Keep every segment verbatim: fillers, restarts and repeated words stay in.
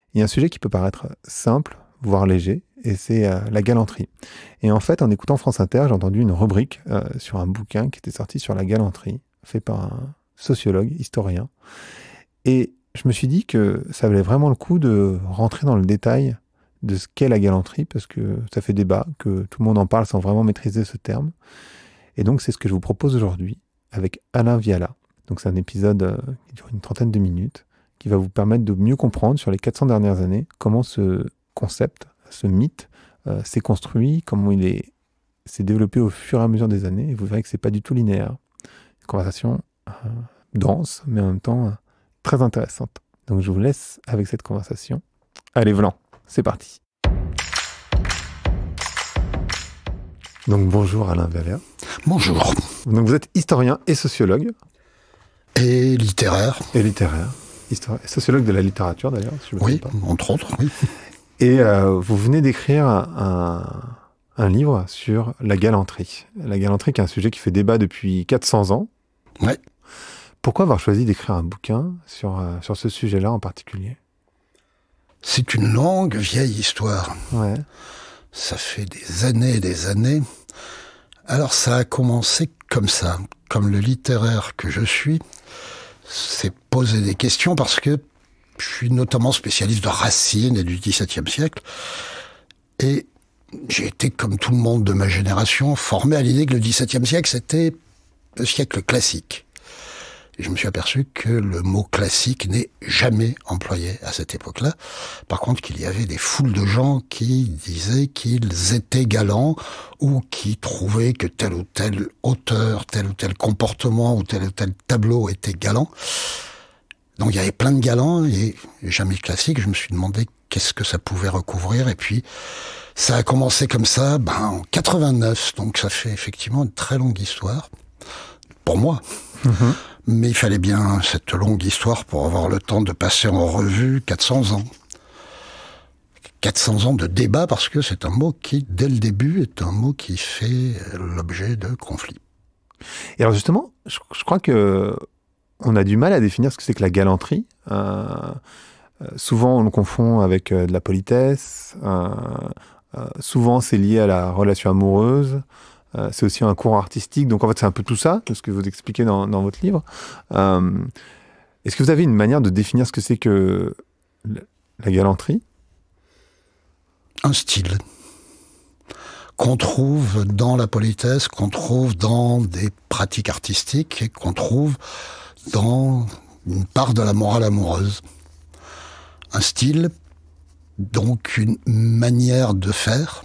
il y a un sujet qui peut paraître simple, voire léger, et c'est euh, la galanterie. Et en fait, en écoutant France Inter, j'ai entendu une rubrique euh, sur un bouquin qui était sorti sur la galanterie, fait par un sociologue, historien. Et je me suis dit que ça valait vraiment le coup de rentrer dans le détail de ce qu'est la galanterie, parce que ça fait débat, que tout le monde en parle sans vraiment maîtriser ce terme. Et donc, c'est ce que je vous propose aujourd'hui avec Alain Viala. Donc, c'est un épisode euh, qui dure une trentaine de minutes, qui va vous permettre de mieux comprendre sur les quatre cents dernières années comment ce concept, ce mythe, euh, s'est construit, comment il est, s'est développé au fur et à mesure des années. Et vous verrez que c'est pas du tout linéaire. Une conversation euh, dense, mais en même temps euh, très intéressante. Donc, je vous laisse avec cette conversation. Allez, Vlan, c'est parti. Donc, bonjour Alain Viala. Bonjour. Donc, vous êtes historien et sociologue. Et littéraire. Et littéraire. Histoire... Sociologue de la littérature, d'ailleurs. Si je me oui, trompe pas. entre autres, oui. Et euh, vous venez d'écrire un, un livre sur la galanterie. La galanterie qui est un sujet qui fait débat depuis quatre cents ans. Oui. Pourquoi avoir choisi d'écrire un bouquin sur, euh, sur ce sujet-là en particulier? C'est une longue, vieille histoire. Ouais. Ça fait des années et des années. Alors ça a commencé comme ça. Comme le littéraire que je suis, s'est posé des questions parce que je suis notamment spécialiste de Racine et du dix-septième siècle. Et j'ai été, comme tout le monde de ma génération, formé à l'idée que le dix-septième siècle, c'était le siècle classique. Et je me suis aperçu que le mot classique n'est jamais employé à cette époque-là. Par contre, qu'il y avait des foules de gens qui disaient qu'ils étaient galants ou qui trouvaient que tel ou tel auteur, tel ou tel comportement ou tel ou tel tableau était galant. Donc il y avait plein de galants et jamais classique. Je me suis demandé qu'est-ce que ça pouvait recouvrir. Et puis ça a commencé comme ça ben, en quatre-vingt-neuf. Donc ça fait effectivement une très longue histoire. Pour moi. Mmh. Mais il fallait bien cette longue histoire pour avoir le temps de passer en revue quatre cents ans. quatre cents ans de débat, parce que c'est un mot qui, dès le début, est un mot qui fait l'objet de conflits. Et alors justement, je, je crois que on a du mal à définir ce que c'est que la galanterie. Euh, euh, souvent, on le confond avec euh, de la politesse. Euh, euh, souvent, c'est lié à la relation amoureuse. Euh, c'est aussi un courant artistique, donc en fait c'est un peu tout ça, ce que vous expliquez dans, dans votre livre. Euh, est-ce que vous avez une manière de définir ce que c'est que la galanterie? Un style qu'on trouve dans la politesse, qu'on trouve dans des pratiques artistiques et qu'on trouve dans une part de la morale amoureuse. Un style, donc une manière de faire,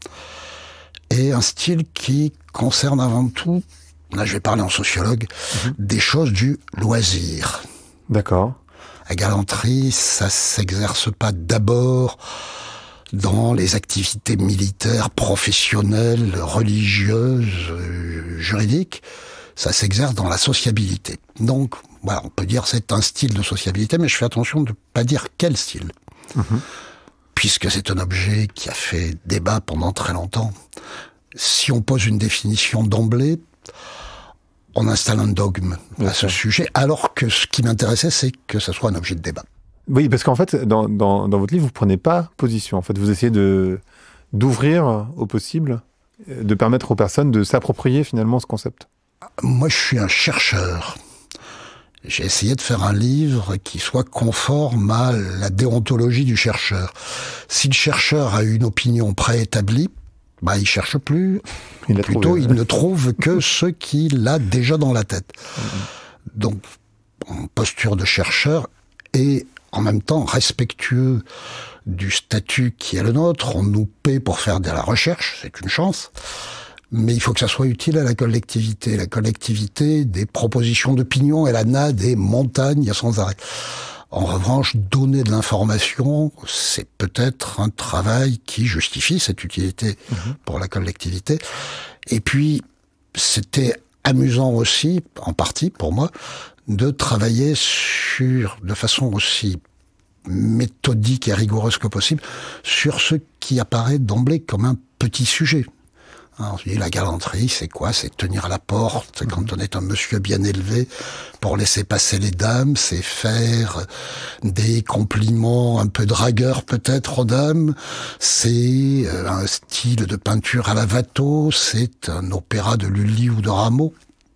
et un style qui concerne avant tout, là je vais parler en sociologue, mmh. des choses du loisir. D'accord. La galanterie, ça s'exerce pas d'abord dans les activités militaires, professionnelles, religieuses, euh, juridiques. Ça s'exerce dans la sociabilité. Donc, voilà, on peut dire c'est un style de sociabilité, mais je fais attention de ne pas dire quel style. Mmh. Puisque c'est un objet qui a fait débat pendant très longtemps. Si on pose une définition d'emblée, on installe un dogme Bien à sûr. ce sujet, alors que ce qui m'intéressait, c'est que ce soit un objet de débat. Oui, parce qu'en fait, dans, dans, dans votre livre, vous ne prenez pas position. En fait, vous essayez de, d'ouvrir au possible, de permettre aux personnes de s'approprier finalement ce concept. Moi, je suis un chercheur. J'ai essayé de faire un livre qui soit conforme à la déontologie du chercheur. Si le chercheur a une opinion préétablie, bah, il cherche plus. Il Plutôt, trouvé, il ouais. ne trouve que ce qu'il a déjà dans la tête. Mmh. Donc, en posture de chercheur et en même temps respectueux du statut qui est le nôtre. On nous paie pour faire de la recherche, c'est une chance. Mais il faut que ça soit utile à la collectivité. La collectivité, des propositions d'opinion, elle en a des montagnes sans arrêt. En revanche, donner de l'information, c'est peut-être un travail qui justifie cette utilité mmh. pour la collectivité. Et puis, c'était amusant aussi, en partie pour moi, de travailler sur, de façon aussi méthodique et rigoureuse que possible, sur ce qui apparaît d'emblée comme un petit sujet. On se dit, la galanterie, c'est quoi? C'est tenir la porte quand on est un monsieur bien élevé pour laisser passer les dames, c'est faire des compliments un peu dragueurs peut-être aux dames, c'est un style de peinture à la Watteau, c'est un opéra de Lully ou de Rameau.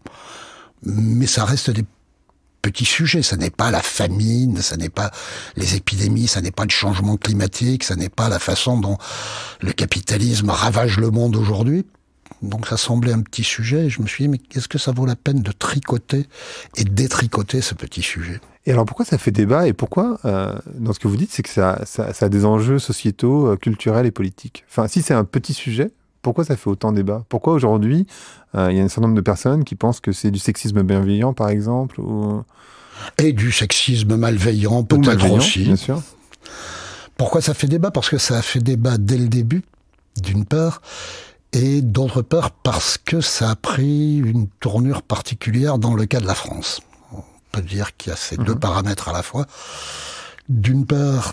Mais ça reste des petits sujets, ça n'est pas la famine, ça n'est pas les épidémies, ça n'est pas le changement climatique, ça n'est pas la façon dont le capitalisme ravage le monde aujourd'hui. Donc ça semblait un petit sujet, et je me suis dit, mais est-ce que ça vaut la peine de tricoter et détricoter ce petit sujet? Et alors pourquoi ça fait débat, et pourquoi, euh, dans ce que vous dites, c'est que ça, ça, ça a des enjeux sociétaux, euh, culturels et politiques? Enfin, si c'est un petit sujet, pourquoi ça fait autant débat? Pourquoi aujourd'hui, euh, il y a un certain nombre de personnes qui pensent que c'est du sexisme bienveillant, par exemple, ou... Et du sexisme malveillant, peut-être aussi. Bien sûr. Pourquoi ça fait débat? Parce que ça a fait débat dès le début, d'une part, et d'autre part parce que ça a pris une tournure particulière dans le cas de la France. On peut dire qu'il y a ces mmh. deux paramètres à la fois. D'une part,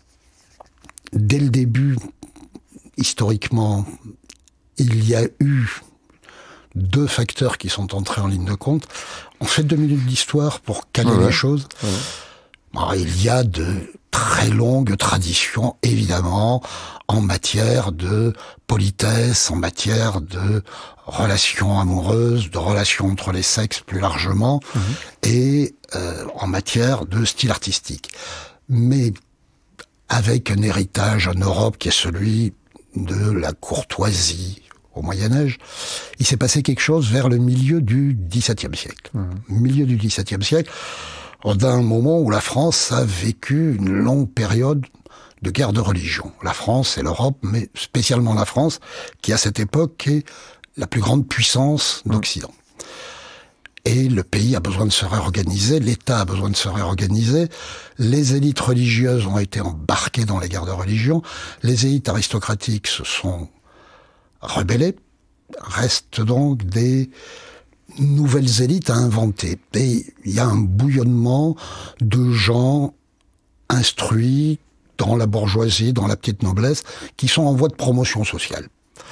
dès le début, historiquement, il y a eu deux facteurs qui sont entrés en ligne de compte. On fait deux minutes d'histoire pour caler ouais. les choses. Ouais. Alors, il y a de très longues traditions, évidemment, en matière de politesse, en matière de relations amoureuses, de relations entre les sexes plus largement, mmh. et euh, en matière de style artistique. Mais avec un héritage en Europe qui est celui de la courtoisie au Moyen-Âge, il s'est passé quelque chose vers le milieu du dix-septième siècle. Mmh. Milieu du dix-septième siècle, d'un moment où la France a vécu une longue période de guerre de religion. La France et l'Europe, mais spécialement la France, qui à cette époque est la plus grande puissance d'Occident. Mmh. Et le pays a besoin de se réorganiser, l'État a besoin de se réorganiser, les élites religieuses ont été embarquées dans les guerres de religion, les élites aristocratiques se sont rebellées, restent donc des nouvelles élites à inventer. Et il y a un bouillonnement de gens instruits dans la bourgeoisie, dans la petite noblesse, qui sont en voie de promotion sociale.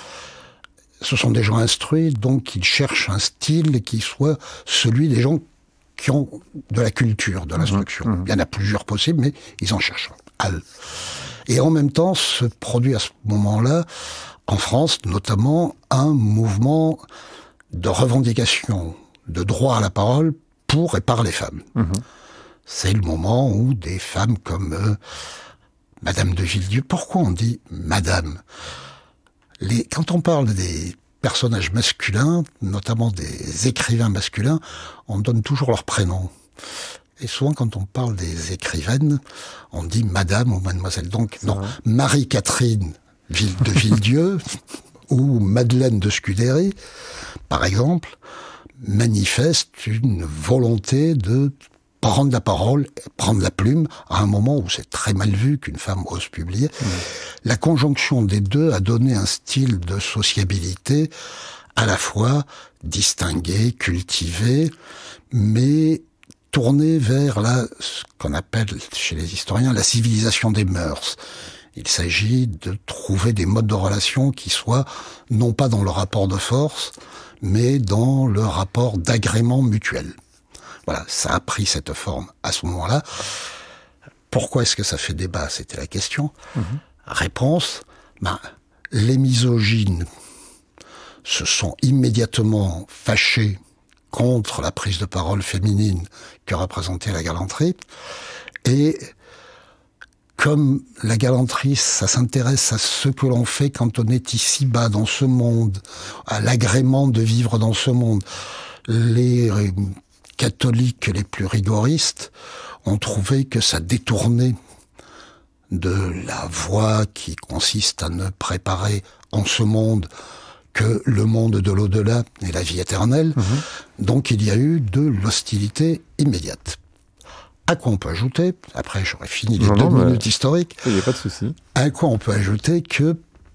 Ce sont des gens instruits, donc ils cherchent un style qui soit celui des gens qui ont de la culture, de l'instruction. Mmh, mmh. Il y en a plusieurs possibles, mais ils en cherchent un. Et en même temps, se produit à ce moment-là, en France notamment, un mouvement de revendication, de droit à la parole pour et par les femmes. Mmh. C'est le moment où des femmes comme euh, Madame de Villedieu, pourquoi on dit Madame ? Les, quand on parle des personnages masculins, notamment des écrivains masculins, on donne toujours leur prénom. Et souvent, quand on parle des écrivaines, on dit Madame ou Mademoiselle. Donc, non, vrai. Marie-Catherine de Villedieu ou Madeleine de Scudéry, par exemple, manifestent une volonté de prendre la parole, prendre la plume, à un moment où c'est très mal vu qu'une femme ose publier. Mmh. La conjonction des deux a donné un style de sociabilité à la fois distingué, cultivé, mais tourné vers la, ce qu'on appelle chez les historiens la civilisation des mœurs. Il s'agit de trouver des modes de relation qui soient non pas dans le rapport de force, mais dans le rapport d'agrément mutuel. Voilà, ça a pris cette forme à ce moment-là. Pourquoi est-ce que ça fait débat? C'était la question. Mmh. Réponse, ben, les misogynes se sont immédiatement fâchés contre la prise de parole féminine que représentait la galanterie. Et comme la galanterie, ça s'intéresse à ce que l'on fait quand on est ici-bas dans ce monde, à l'agrément de vivre dans ce monde, les catholiques les plus rigoristes ont trouvé que ça détournait de la voie qui consiste à ne préparer en ce monde que le monde de l'au-delà et la vie éternelle. Mmh. Donc il y a eu de l'hostilité immédiate. À quoi on peut ajouter, après j'aurais fini les non, deux non, minutes historiques, il n'y a pas de souci. À quoi on peut ajouter que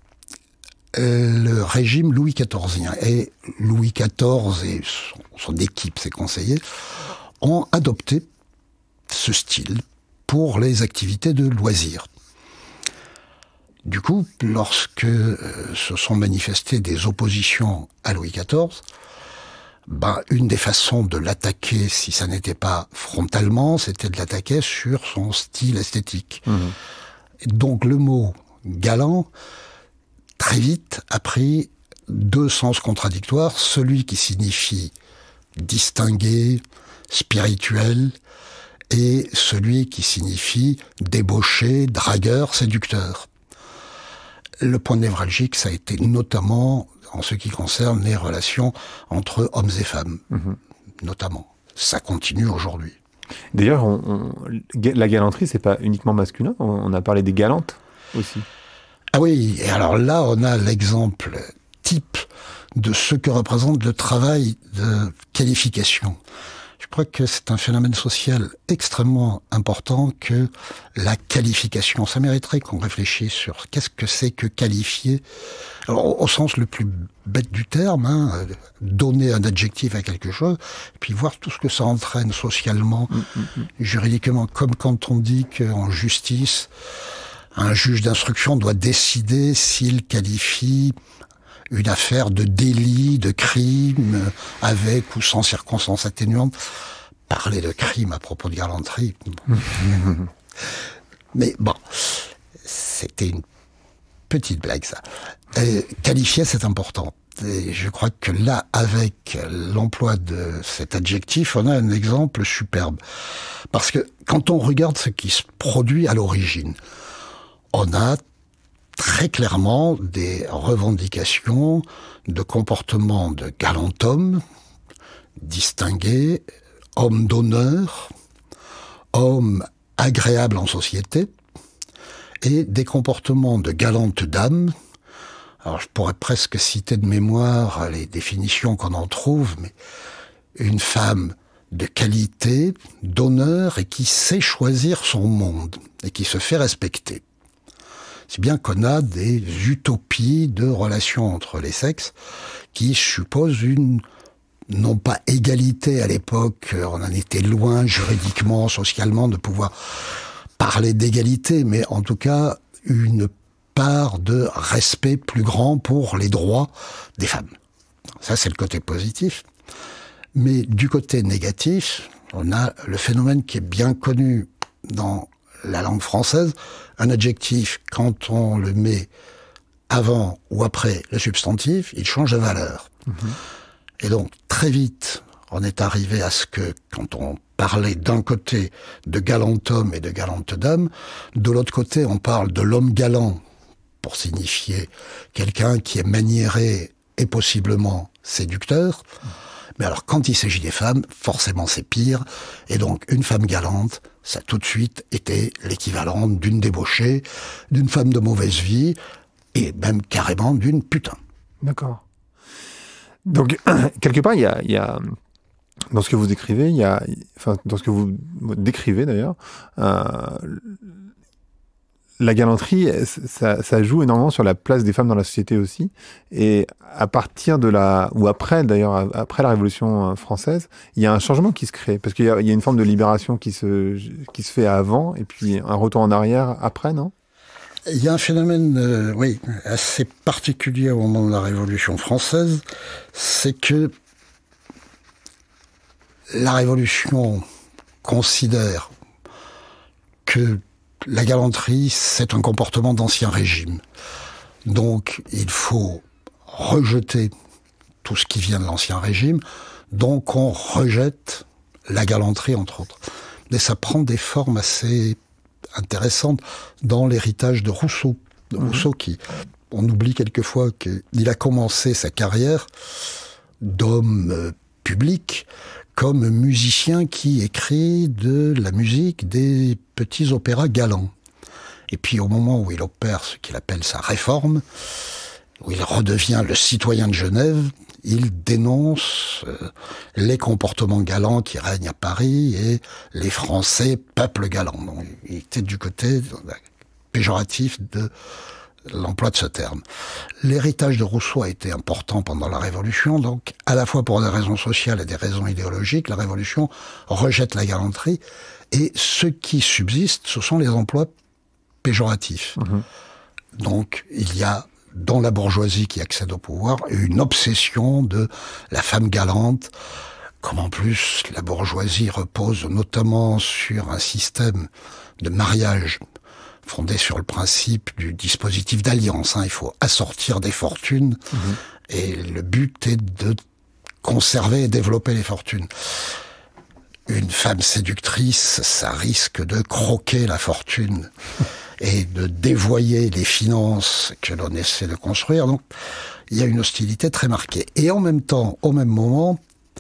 le régime Louis quatorzien et Louis quatorze et son, son équipe, ses conseillers, ont adopté ce style pour les activités de loisirs. Du coup, lorsque euh, se sont manifestées des oppositions à Louis quatorze, ben, une des façons de l'attaquer, si ça n'était pas frontalement, c'était de l'attaquer sur son style esthétique. Mmh. Donc le mot galant, très vite, a pris deux sens contradictoires. Celui qui signifie distingué, spirituel, et celui qui signifie débauché, dragueur, séducteur. Le point névralgique, ça a été notamment en ce qui concerne les relations entre hommes et femmes, mmh. notamment. Ça continue aujourd'hui. D'ailleurs, on, on, la galanterie, c'est pas uniquement masculin. On, on a parlé des galantes aussi. Ah oui, et alors là, on a l'exemple type de ce que représente le travail de qualification. Je crois que c'est un phénomène social extrêmement important que la qualification. Ça mériterait qu'on réfléchisse sur qu'est-ce que c'est que qualifier. Alors, au, au sens le plus bête du terme, hein, donner un adjectif à quelque chose, et puis voir tout ce que ça entraîne socialement, mmh, mmh. juridiquement, comme quand on dit qu'en justice, un juge d'instruction doit décider s'il qualifie une affaire de délit, de crime, avec ou sans circonstances atténuantes. Parler de crime à propos de galanterie. Mais bon, c'était une petite blague, ça. Et qualifier, c'est important. Et je crois que là, avec l'emploi de cet adjectif, on a un exemple superbe. Parce que quand on regarde ce qui se produit à l'origine, on a très clairement des revendications de comportement de galant homme, distingué, homme d'honneur, homme agréable en société, et des comportements de galante dame. Alors je pourrais presque citer de mémoire les définitions qu'on en trouve, mais une femme de qualité, d'honneur, et qui sait choisir son monde, et qui se fait respecter. C'est bien qu'on a des utopies de relations entre les sexes qui supposent une, non pas égalité à l'époque, on en était loin juridiquement, socialement, de pouvoir parler d'égalité, mais en tout cas une part de respect plus grand pour les droits des femmes. Ça, c'est le côté positif. Mais du côté négatif, on a le phénomène qui est bien connu dans la langue française. Un adjectif, quand on le met avant ou après le substantif, il change de valeur. Mmh. Et donc, très vite, on est arrivé à ce que, quand on parlait d'un côté de galant homme et de galante dame, de l'autre côté, on parle de l'homme galant, pour signifier quelqu'un qui est maniéré et possiblement séducteur. Mmh. Mais alors, quand il s'agit des femmes, forcément c'est pire. Et donc, une femme galante, ça a tout de suite été l'équivalent d'une débauchée, d'une femme de mauvaise vie, et même carrément d'une putain. D'accord. Donc, quelque part, il y a, il y a, dans ce que vous décrivez, il y a, enfin, dans ce que vous décrivez d'ailleurs, euh, la galanterie, ça, ça joue énormément sur la place des femmes dans la société aussi. Et à partir de la, ou après d'ailleurs, après la Révolution française, il y a un changement qui se crée. Parce qu'il y a, il y a une forme de libération qui se, qui se fait avant, et puis un retour en arrière après, non ? Il y a un phénomène, euh, oui, assez particulier au moment de la Révolution française, c'est que la Révolution considère que la galanterie, c'est un comportement d'ancien régime. Donc, il faut rejeter tout ce qui vient de l'ancien régime. Donc, on rejette la galanterie, entre autres. Mais ça prend des formes assez intéressantes dans l'héritage de Rousseau. De Rousseau qui, on oublie quelquefois qu'il a commencé sa carrière d'homme euh, public comme musicien qui écrit de la musique des petits opéras galants. Et puis au moment où il opère ce qu'il appelle sa réforme, où il redevient le citoyen de Genève, il dénonce euh, les comportements galants qui règnent à Paris et les Français, peuple galant. Donc, il était du côté péjoratif de l'emploi de ce terme. L'héritage de Rousseau a été important pendant la Révolution, donc à la fois pour des raisons sociales et des raisons idéologiques, la Révolution rejette la galanterie, et ce qui subsiste, ce sont les emplois péjoratifs. Mmh. Donc, il y a, dans la bourgeoisie qui accède au pouvoir, une obsession de la femme galante, comme en plus la bourgeoisie repose notamment sur un système de mariage fondé sur le principe du dispositif d'alliance. Hein. Il faut assortir des fortunes, mmh. et le but est de conserver et développer les fortunes. Une femme séductrice, ça risque de croquer la fortune et de dévoyer les finances que l'on essaie de construire. Donc, il y a une hostilité très marquée. Et en même temps, au même moment,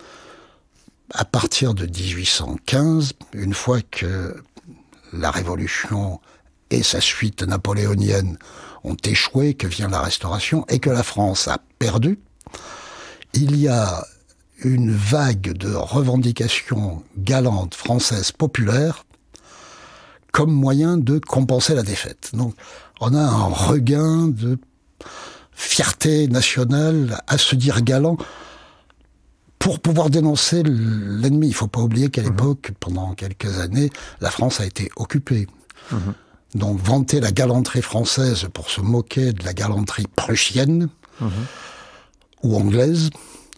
à partir de dix-huit cent quinze, une fois que la Révolution et sa suite napoléonienne ont échoué, que vient la Restauration, et que la France a perdu, il y a une vague de revendications galantes françaises populaires comme moyen de compenser la défaite. Donc, on a un regain de fierté nationale à se dire galant pour pouvoir dénoncer l'ennemi. Il ne faut pas oublier qu'à l'époque, pendant quelques années, la France a été occupée. Mmh. Donc, vanter la galanterie française pour se moquer de la galanterie prussienne, mmh. ou anglaise.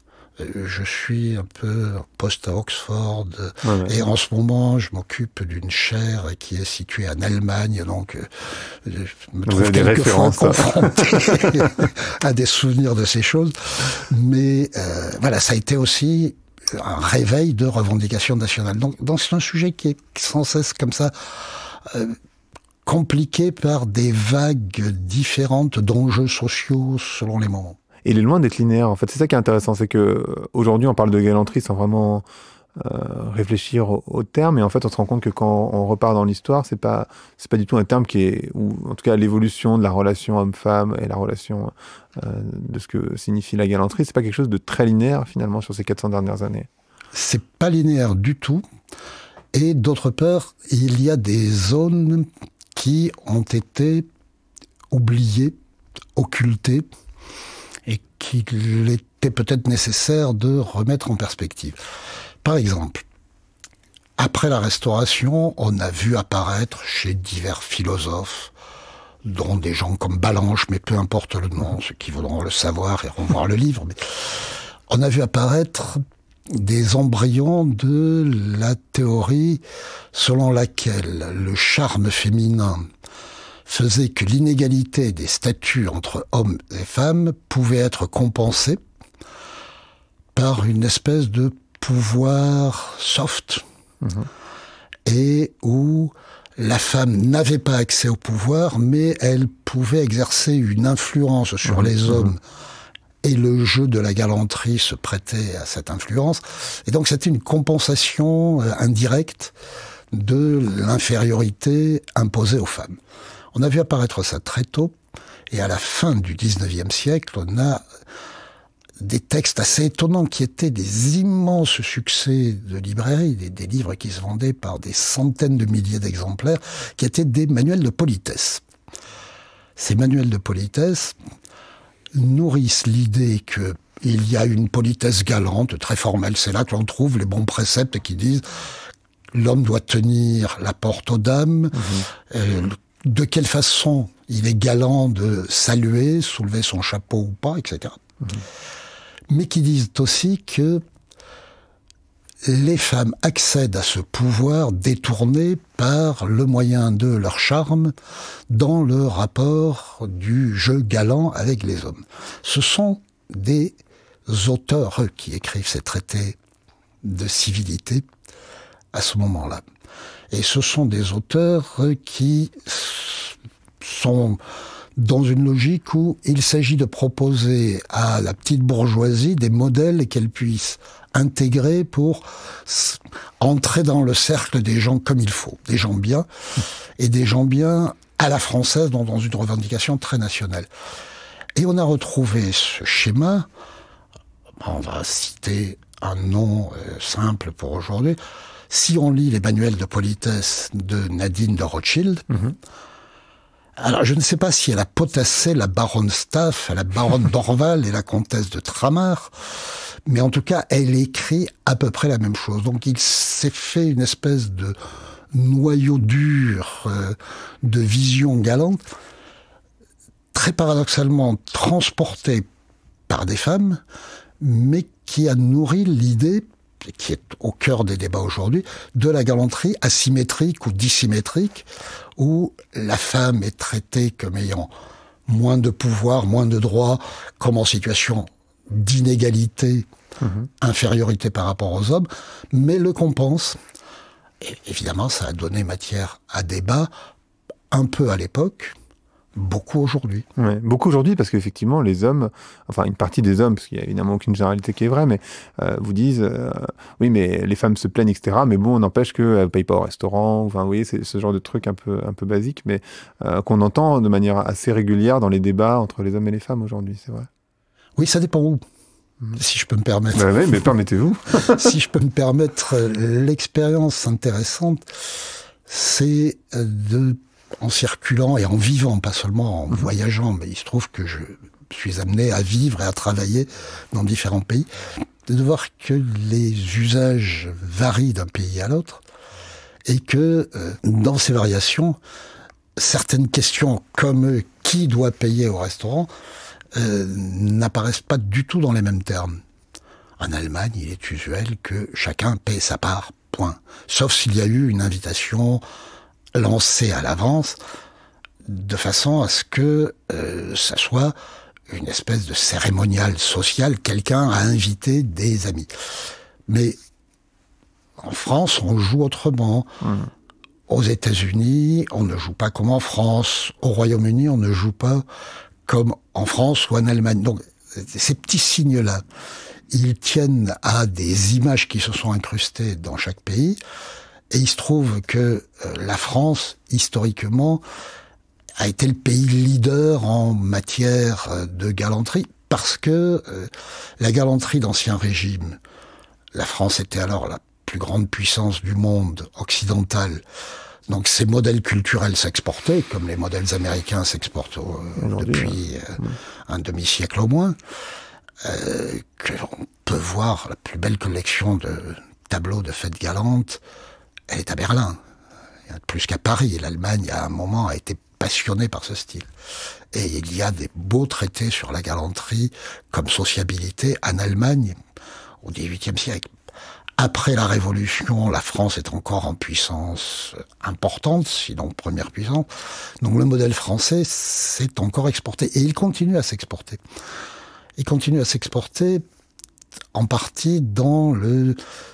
Je suis un peu poste à Oxford, ouais, ouais. et en ce moment, je m'occupe d'une chaire qui est située en Allemagne, donc je me trouve quelquefois confronté à des souvenirs de ces choses. Mais euh, voilà, ça a été aussi un réveil de revendications nationales. Donc, c'est un sujet qui est sans cesse comme ça, euh, compliqué par des vagues différentes d'enjeux sociaux selon les moments. Et il est loin d'être linéaire, en fait. C'est ça qui est intéressant, c'est que aujourd'hui on parle de galanterie sans vraiment euh, réfléchir au, au terme, et en fait on se rend compte que quand on repart dans l'histoire, c'est pas c'est pas du tout un terme qui est, ou en tout cas l'évolution de la relation homme-femme et la relation euh, de ce que signifie la galanterie, c'est pas quelque chose de très linéaire finalement sur ces quatre cents dernières années. C'est pas linéaire du tout, et d'autre part, il y a des zones qui ont été oubliées, occultées, et qu'il était peut-être nécessaire de remettre en perspective. Par exemple, après la Restauration, on a vu apparaître chez divers philosophes, dont des gens comme Ballanche, mais peu importe le nom, ceux qui voudront le savoir iront voir le livre, mais on a vu apparaître des embryons de la théorie selon laquelle le charme féminin faisait que l'inégalité des statuts entre hommes et femmes pouvait être compensée par une espèce de pouvoir soft, mmh. et où la femme n'avait pas accès au pouvoir, mais elle pouvait exercer une influence sur mmh. les hommes, mmh. et le jeu de la galanterie se prêtait à cette influence. Et donc c'était une compensation euh, indirecte de l'infériorité imposée aux femmes. On a vu apparaître ça très tôt, et à la fin du dix-neuvième siècle, on a des textes assez étonnants qui étaient des immenses succès de librairie, des, des livres qui se vendaient par des centaines de milliers d'exemplaires, qui étaient des manuels de politesse. Ces manuels de politesse nourrissent l'idée que il y a une politesse galante, très formelle. C'est là que l'on trouve les bons préceptes qui disent l'homme doit tenir la porte aux dames, mmh. euh, de quelle façon il est galant de saluer, soulever son chapeau ou pas, et cetera. Mmh. Mais qui disent aussi que les femmes accèdent à ce pouvoir détourné par le moyen de leur charme dans le rapport du jeu galant avec les hommes. Ce sont des auteurs qui écrivent ces traités de civilité à ce moment-là. Et ce sont des auteurs qui sont dans une logique où il s'agit de proposer à la petite bourgeoisie des modèles qu'elle puisse intégrer pour entrer dans le cercle des gens comme il faut, des gens bien, et des gens bien à la française, dans, dans une revendication très nationale. Et on a retrouvé ce schéma, on va citer un nom euh, simple pour aujourd'hui. Si on lit les manuels de politesse de Nadine de Rothschild, mmh. alors je ne sais pas si elle a potassé la baronne Staff, la baronne d'Orval et la comtesse de Tramar, mais en tout cas, elle écrit à peu près la même chose. Donc il s'est fait une espèce de noyau dur euh, de vision galante, très paradoxalement transporté par des femmes, mais qui a nourri l'idée, qui est au cœur des débats aujourd'hui, de la galanterie asymétrique ou dissymétrique, où la femme est traitée comme ayant moins de pouvoir, moins de droits, comme en situation d'inégalité, mmh. infériorité par rapport aux hommes, mais le compense. Et évidemment, ça a donné matière à débat, un peu à l'époque, beaucoup aujourd'hui. Ouais, beaucoup aujourd'hui, parce qu'effectivement, les hommes, enfin une partie des hommes, parce qu'il n'y a évidemment aucune généralité qui est vraie, mais euh, vous disent, euh, oui, mais les femmes se plaignent, et cetera. Mais bon, on n'empêche qu'elles ne payent pas au restaurant. Enfin, vous voyez, c'est ce genre de truc un peu, un peu basique, mais euh, qu'on entend de manière assez régulière dans les débats entre les hommes et les femmes aujourd'hui, c'est vrai. Oui, ça dépend où. Mmh. Si je peux me permettre. Ben oui, mais permettez-vous. Si je peux me permettre, l'expérience intéressante, c'est de, en circulant et en vivant, pas seulement en mmh. voyageant, mais il se trouve que je suis amené à vivre et à travailler dans différents pays, de voir que les usages varient d'un pays à l'autre et que euh, dans ces variations, certaines questions comme euh, qui doit payer au restaurant Euh, n'apparaissent pas du tout dans les mêmes termes. En Allemagne, il est usuel que chacun paie sa part, point. Sauf s'il y a eu une invitation lancée à l'avance, de façon à ce que euh, ça soit une espèce de cérémonial social, quelqu'un a invité des amis. Mais en France, on joue autrement. Mmh. Aux États-Unis, on ne joue pas comme en France. Au Royaume-Uni, on ne joue pas comme en France ou en Allemagne. Donc, ces petits signes-là, ils tiennent à des images qui se sont incrustées dans chaque pays. Et il se trouve que euh, la France, historiquement, a été le pays leader en matière de galanterie, parce que euh, la galanterie d'Ancien Régime, la France était alors la plus grande puissance du monde occidental. Donc ces modèles culturels s'exportaient, comme les modèles américains s'exportent euh, depuis euh, mmh. un demi-siècle au moins. Euh, on peut voir la plus belle collection de tableaux de fêtes galantes, elle est à Berlin. Il y a plus qu'à Paris. L'Allemagne, à un moment, a été passionnée par ce style. Et il y a des beaux traités sur la galanterie comme sociabilité en Allemagne au dix-huitième siècle. Après la Révolution, la France est encore en puissance importante, sinon première puissance. Donc le modèle français s'est encore exporté. Et il continue à s'exporter. Il continue à s'exporter en partie dans le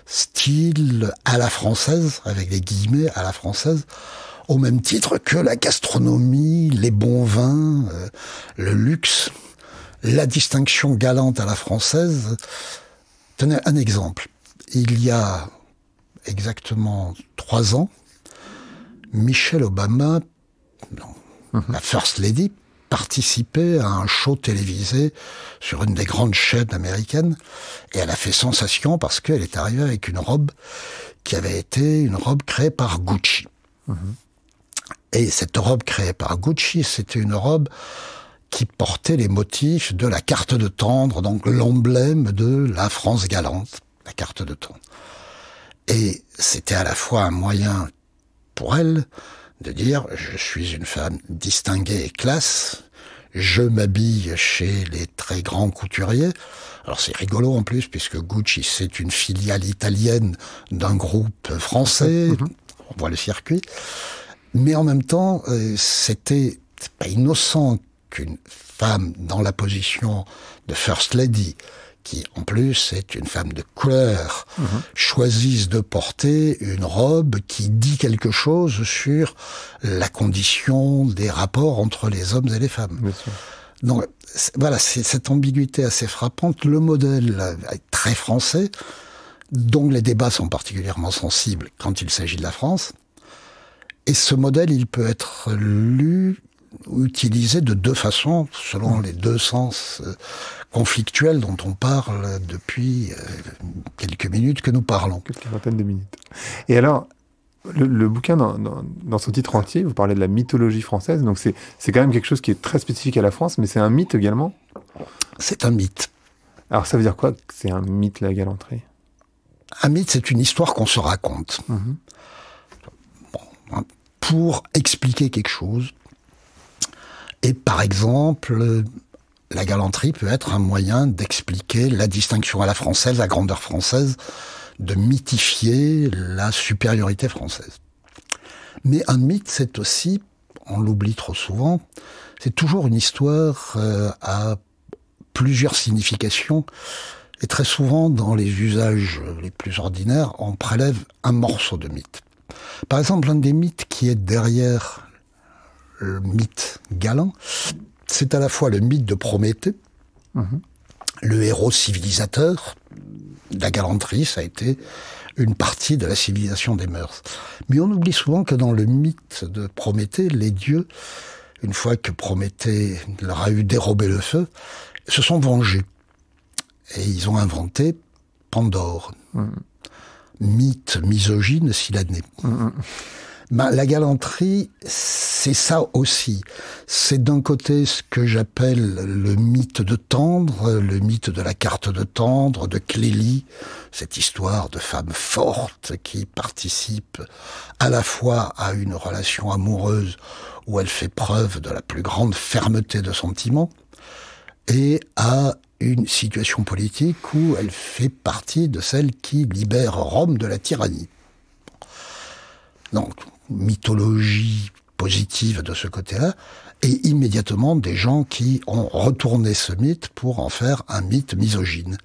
style à la française, avec des guillemets à la française, au même titre que la gastronomie, les bons vins, euh, le luxe, la distinction galante à la française. Tenez un exemple. Il y a exactement trois ans, Michelle Obama, non, mmh. la First Lady, participait à un show télévisé sur une des grandes chaînes américaines, et elle a fait sensation parce qu'elle est arrivée avec une robe qui avait été une robe créée par Gucci. Mmh. Et cette robe créée par Gucci, c'était une robe qui portait les motifs de la carte de tendre, donc l'emblème de la France galante. La carte de tendre. Et c'était à la fois un moyen pour elle de dire « je suis une femme distinguée et classe, je m'habille chez les très grands couturiers ». Alors c'est rigolo en plus, puisque Gucci, c'est une filiale italienne d'un groupe français, mmh. on voit le circuit. Mais en même temps, euh, c'était pas innocent qu'une femme dans la position de First Lady, qui en plus est une femme de couleur, mmh. choisissent de porter une robe qui dit quelque chose sur la condition des rapports entre les hommes et les femmes. Bien sûr. Donc voilà, c'est cette ambiguïté assez frappante. Le modèle est très français, dont les débats sont particulièrement sensibles quand il s'agit de la France. Et ce modèle, il peut être lu ou utilisé de deux façons, selon mmh. les deux sens euh, conflictuels dont on parle depuis euh, quelques minutes que nous parlons. Quelques vingtaines de minutes. Et alors, le, le bouquin, dans, dans, dans son titre entier, vous parlez de la mythologie française, donc c'est, c'est quand même quelque chose qui est très spécifique à la France, mais c'est un mythe également ? C'est un mythe. Alors ça veut dire quoi que c'est un mythe, la galanterie ? Un mythe, c'est une histoire qu'on se raconte. Mmh. Bon, pour expliquer quelque chose. Et par exemple, la galanterie peut être un moyen d'expliquer la distinction à la française, la grandeur française, de mythifier la supériorité française. Mais un mythe, c'est aussi, on l'oublie trop souvent, c'est toujours une histoire euh, à plusieurs significations. Et très souvent, dans les usages les plus ordinaires, on prélève un morceau de mythe. Par exemple, un des mythes qui est derrière le mythe galant, c'est à la fois le mythe de Prométhée, mmh. le héros civilisateur. La galanterie, ça a été une partie de la civilisation des mœurs. Mais on oublie souvent que dans le mythe de Prométhée, les dieux, une fois que Prométhée leur a eu dérobé le feu, se sont vengés. Et ils ont inventé Pandore. Mmh. Mythe misogyne s'il admet. Mmh. Ben, la galanterie, c'est ça aussi. C'est d'un côté ce que j'appelle le mythe de Tendre, le mythe de la carte de Tendre, de Clélie, cette histoire de femme forte qui participe à la fois à une relation amoureuse où elle fait preuve de la plus grande fermeté de sentiment et à une situation politique où elle fait partie de celle qui libère Rome de la tyrannie. Donc, mythologie positive de ce côté-là, et immédiatement des gens qui ont retourné ce mythe pour en faire un mythe misogyne.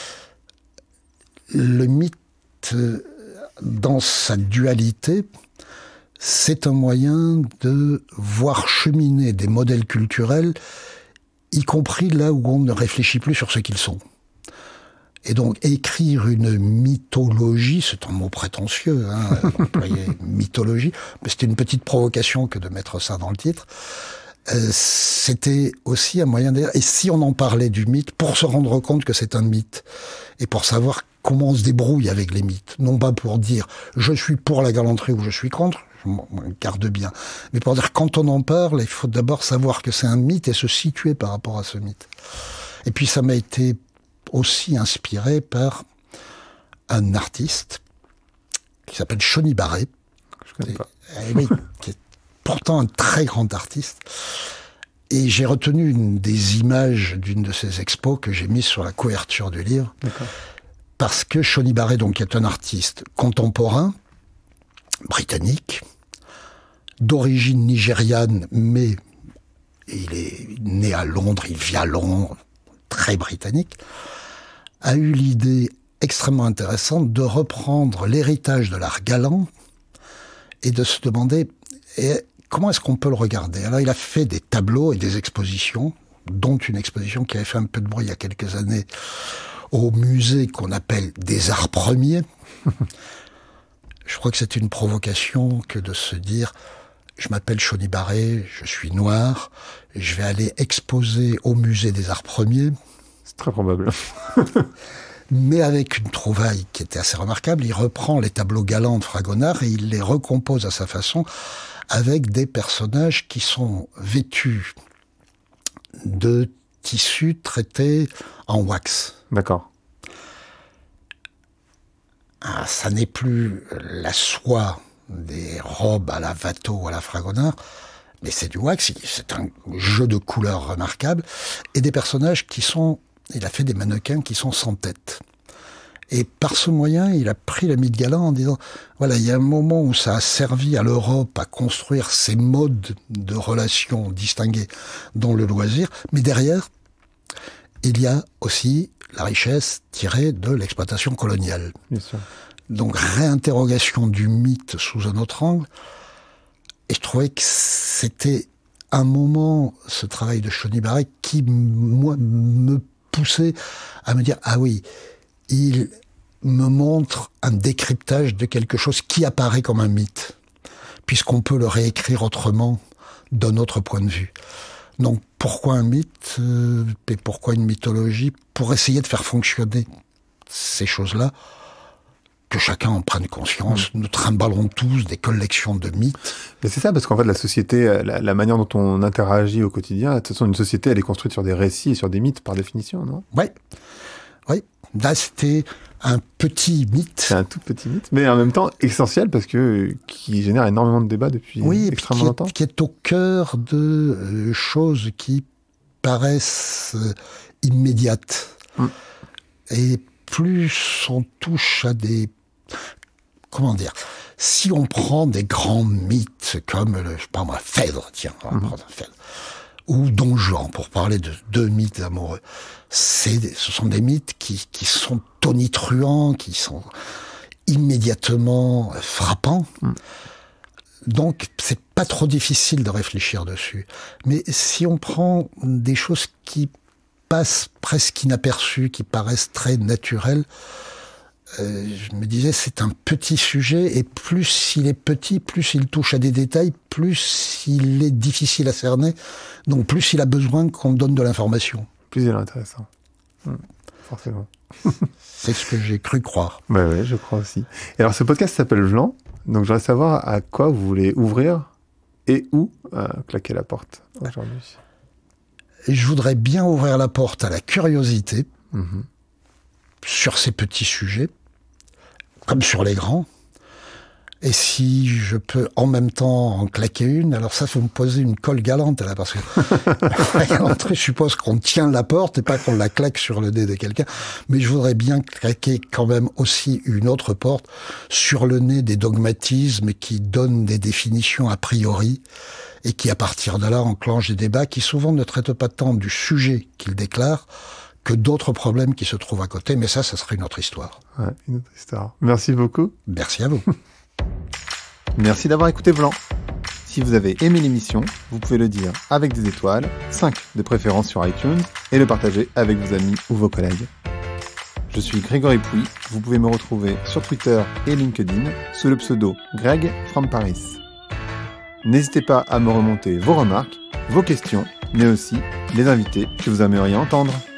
Le mythe, dans sa dualité, c'est un moyen de voir cheminer des modèles culturels, y compris là où on ne réfléchit plus sur ce qu'ils sont. Et donc, écrire une mythologie, c'est un mot prétentieux, hein, employer mythologie, mais c'était une petite provocation que de mettre ça dans le titre. Euh, c'était aussi un moyen de dire, et si on en parlait du mythe, pour se rendre compte que c'est un mythe, et pour savoir comment on se débrouille avec les mythes, non pas pour dire je suis pour la galanterie ou je suis contre, je m'en garde bien, mais pour dire quand on en parle, il faut d'abord savoir que c'est un mythe et se situer par rapport à ce mythe. Et puis ça m'a été aussi inspiré par un artiste qui s'appelle Shony Barré. Je connais pas. Et, et oui, qui est pourtant un très grand artiste. Et j'ai retenu une des images d'une de ces expos que j'ai mise sur la couverture du livre. D'accord. Parce que Shony Barré, donc, est un artiste contemporain, britannique, d'origine nigériane, mais il est né à Londres, il vit à Londres, très britannique, a eu l'idée extrêmement intéressante de reprendre l'héritage de l'art galant et de se demander et comment est-ce qu'on peut le regarder. Alors il a fait des tableaux et des expositions, dont une exposition qui avait fait un peu de bruit il y a quelques années au musée qu'on appelle des arts premiers. Je crois que c'est une provocation que de se dire je m'appelle Shony Barré, je suis noir, et je vais aller exposer au musée des arts premiers. C'est très probable. Mais avec une trouvaille qui était assez remarquable, il reprend les tableaux galants de Fragonard et il les recompose à sa façon avec des personnages qui sont vêtus de tissus traités en wax. D'accord. Ah, ça n'est plus la soie des robes à la Watteau ou à la Fragonard, mais c'est du wax, c'est un jeu de couleurs remarquable, et des personnages qui sont, il a fait des mannequins qui sont sans tête. Et par ce moyen, il a pris le mythe galant en disant, voilà, il y a un moment où ça a servi à l'Europe à construire ses modes de relations distingués dans le loisir, mais derrière, il y a aussi la richesse tirée de l'exploitation coloniale. Bien sûr. Donc, réinterrogation du mythe sous un autre angle. Et je trouvais que c'était un moment, ce travail de Shony Barré, qui, moi, me poussait à me dire, ah oui, il me montre un décryptage de quelque chose qui apparaît comme un mythe, puisqu'on peut le réécrire autrement, d'un autre point de vue. Donc, pourquoi un mythe euh, et pourquoi une mythologie? Pour essayer de faire fonctionner ces choses-là, que chacun en prenne conscience. Mmh. Nous trimballons tous des collections de mythes. Mais c'est ça, parce qu'en fait, la société, la, la manière dont on interagit au quotidien, de toute façon, une société, elle est construite sur des récits et sur des mythes, par définition, non? Oui. Oui. Là, c'était un petit mythe. C'est un tout petit mythe, mais en même temps essentiel parce que qui génère énormément de débats depuis oui, extrêmement qui est, longtemps. Qui est au cœur de euh, choses qui paraissent euh, immédiates. Mm. Et plus on touche à des... Comment dire ? Si on prend des grands mythes comme, le, je sais pas moi, Phèdre, tiens, on va mm. prendre Phèdre, ou Don Juan, pour parler de deux mythes amoureux, c'est, ce sont des mythes qui, qui sont tonitruants, qui sont immédiatement frappants. Mm. Donc, c'est pas trop difficile de réfléchir dessus. Mais si on prend des choses qui passent presque inaperçues, qui paraissent très naturelles, euh, je me disais, c'est un petit sujet, et plus il est petit, plus il touche à des détails, plus il est difficile à cerner, donc plus il a besoin qu'on donne de l'information. Plus il est intéressant. Mmh, forcément. C'est ce que j'ai cru croire. Bah ouais, je crois aussi. Et alors, ce podcast s'appelle Vlan, donc je voudrais savoir à quoi vous voulez ouvrir et où euh, claquer la porte aujourd'hui. Et je voudrais bien ouvrir la porte à la curiosité, mmh. sur ces petits sujets, comme sur les grands. Et si je peux en même temps en claquer une, alors ça, faut me poser une colle galante, là, parce que la galanterie suppose qu'on tient la porte et pas qu'on la claque sur le nez de quelqu'un. Mais je voudrais bien claquer quand même aussi une autre porte sur le nez des dogmatismes qui donnent des définitions a priori et qui, à partir de là, enclenchent des débats qui souvent ne traitent pas tant du sujet qu'ils déclarent que d'autres problèmes qui se trouvent à côté. Mais ça, ça serait une autre histoire. Ouais, une autre histoire. Merci beaucoup. Merci à vous. Merci d'avoir écouté Vlan. Si vous avez aimé l'émission, vous pouvez le dire avec des étoiles, cinq de préférence sur iTunes, et le partager avec vos amis ou vos collègues. Je suis Grégory Pouy, vous pouvez me retrouver sur Twitter et LinkedIn sous le pseudo Greg from Paris. N'hésitez pas à me remonter vos remarques, vos questions, mais aussi les invités que vous aimeriez entendre.